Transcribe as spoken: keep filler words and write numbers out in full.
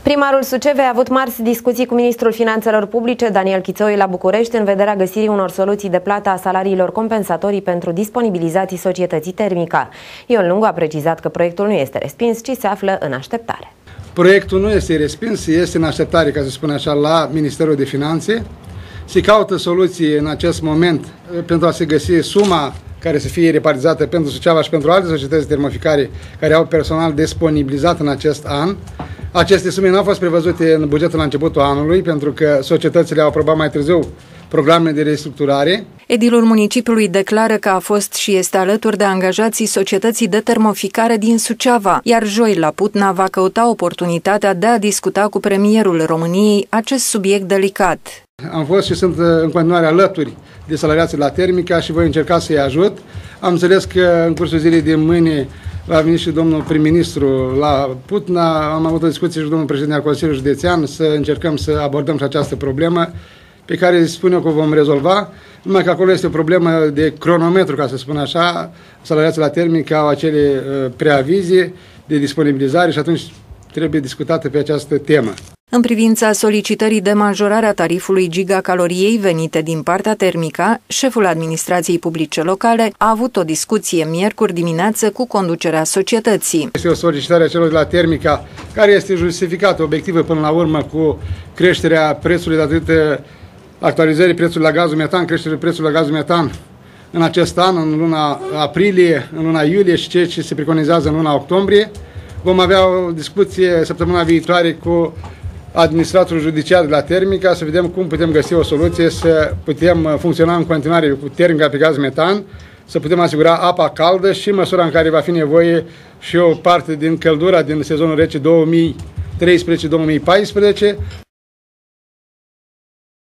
Primarul Sucevei a avut marți discuții cu ministrul Finanțelor Publice, Daniel Chițoi, la București, în vederea găsirii unor soluții de plată a salariilor compensatorii pentru disponibilizații societății Termica. Ion Lungu a precizat că proiectul nu este respins, ci se află în așteptare. Proiectul nu este respins, este în așteptare, ca să spun așa, la Ministerul de Finanțe. Se caută soluții în acest moment pentru a se găsi suma care să fie repartizată pentru Suceava și pentru alte societăți termoficare care au personal disponibilizat în acest an. Aceste sume nu au fost prevăzute în bugetul la începutul anului, pentru că societățile au aprobat mai târziu programe de restructurare. Edilul municipiului declară că a fost și este alături de angajații societății de termoficare din Suceava, iar joi la Putna va căuta oportunitatea de a discuta cu premierul României acest subiect delicat. Am fost și sunt în continuare alături de salariații la Termica și voi încerca să-i ajut. Am înțeles că în cursul zilei de mâine va veni și domnul prim-ministru la Putna. Am avut o discuție și cu domnul președinte al Consiliului Județean să încercăm să abordăm și această problemă pe care spun eu că o vom rezolva, numai că acolo este o problemă de cronometru, ca să spun așa. Salariații la Termica au acele uh, preavizie de disponibilizare și atunci trebuie discutată pe această temă. În privința solicitării de majorare a tarifului gigacaloriei venite din partea Termica, șeful administrației publice locale a avut o discuție miercuri dimineață cu conducerea societății. Este o solicitare a celor de la Termica care este justificată, obiectivă până la urmă, cu creșterea prețului datorită actualizării prețului la gazul metan, creșterea prețului la gazul metan în acest an, în luna aprilie, în luna iulie și ceea ce se preconizează în luna octombrie. Vom avea o discuție săptămâna viitoare cu administratorul judiciar de la Termica să vedem cum putem găsi o soluție să putem funcționa în continuare cu Termica pe gaz metan, să putem asigura apa caldă și măsura în care va fi nevoie și o parte din căldura din sezonul rece două mii treisprezece două mii paisprezece.